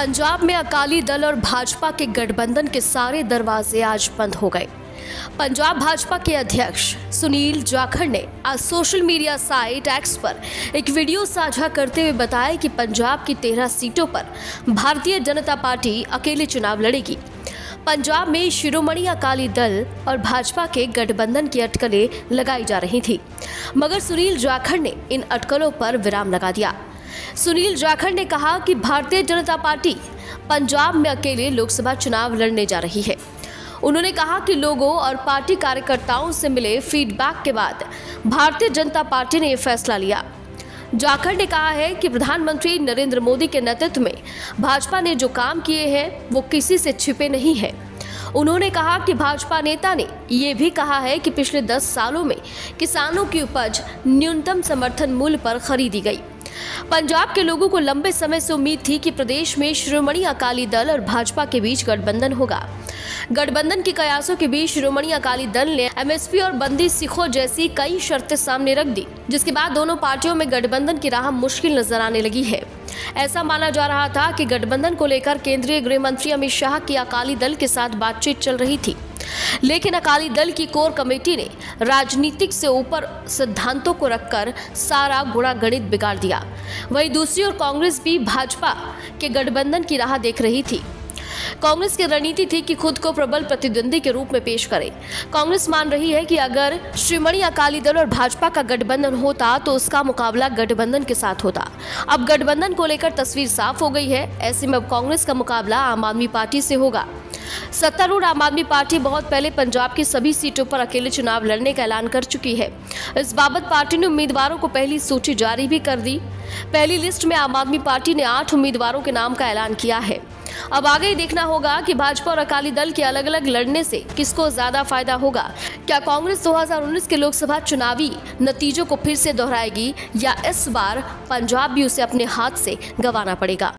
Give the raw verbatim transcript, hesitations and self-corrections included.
पंजाब में अकाली दल और भाजपा के गठबंधन के सारे दरवाजे आज बंद हो गए। पंजाब भाजपा के अध्यक्ष सुनील जाखड़ ने आज सोशल मीडिया साइट एक्स पर एक वीडियो साझा करते हुए बताया कि पंजाब की तेरह सीटों पर भारतीय जनता पार्टी अकेले चुनाव लड़ेगी। पंजाब में शिरोमणि अकाली दल और भाजपा के गठबंधन की अटकलें लगाई जा रही थी, मगर सुनील जाखड़ ने इन अटकलों पर विराम लगा दिया। सुनील जाखड़ ने कहा कि भारतीय जनता पार्टी पंजाब में अकेले लोकसभा चुनाव लड़ने जा रही है। उन्होंने कहा कि लोगों और पार्टी कार्यकर्ताओं से मिले फीडबैक के बाद भारतीय जनता पार्टी ने यह फैसला लिया। जाखड़ ने कहा है कि प्रधानमंत्री नरेंद्र मोदी के नेतृत्व में भाजपा ने जो काम किए हैं वो किसी से छिपे नहीं हैं। उन्होंने कहा कि भाजपा नेता ने ये भी कहा है कि पिछले दस सालों में किसानों की उपज न्यूनतम समर्थन मूल्य पर खरीदी गई। पंजाब के लोगों को लंबे समय से उम्मीद थी कि प्रदेश में शिरोमणि अकाली दल और भाजपा के बीच गठबंधन होगा। गठबंधन के कयासों के बीच शिरोमणि अकाली दल ने एमएसपी और बंदी सिखों जैसी कई शर्तें सामने रख दी, जिसके बाद दोनों पार्टियों में गठबंधन की राह मुश्किल नजर आने लगी है। ऐसा माना जा रहा था कि गठबंधन को लेकर केंद्रीय गृह मंत्री अमित शाह की अकाली दल के साथ बातचीत चल रही थी, लेकिन अकाली दल की कोर कमेटी ने राजनीतिक से ऊपर सिद्धांतों को रखकर सारा गुणा गणित बिगाड़ दिया। वहीं दूसरी ओर कांग्रेस भी भाजपा के गठबंधन की राह देख रही थी। कांग्रेस की रणनीति थी कि खुद को प्रबल प्रतिद्वंदी के रूप में पेश करे। कांग्रेस मान रही है कि अगर शिरोमणि अकाली दल और भाजपा का गठबंधन होता तो उसका मुकाबला गठबंधन के साथ होता। अब गठबंधन को लेकर तस्वीर साफ हो गई है। ऐसे में अब कांग्रेस का मुकाबला आम आदमी पार्टी से होगा। सत्तारूढ़ आम आदमी पार्टी बहुत पहले पंजाब की सभी सीटों पर अकेले चुनाव लड़ने का ऐलान कर चुकी है। इस बाबत पार्टी ने उम्मीदवारों को पहली सूची जारी भी कर दी। पहली लिस्ट में आम आदमी पार्टी ने आठ उम्मीदवारों के नाम का ऐलान किया है। अब आगे ही देखना होगा कि भाजपा और अकाली दल के अलग अलग लड़ने से किसको ज्यादा फायदा होगा। क्या कांग्रेस दो हज़ार उन्नीस के लोकसभा चुनावी नतीजों को फिर से दोहराएगी या इस बार पंजाब भी उसे अपने हाथ से गंवाना पड़ेगा।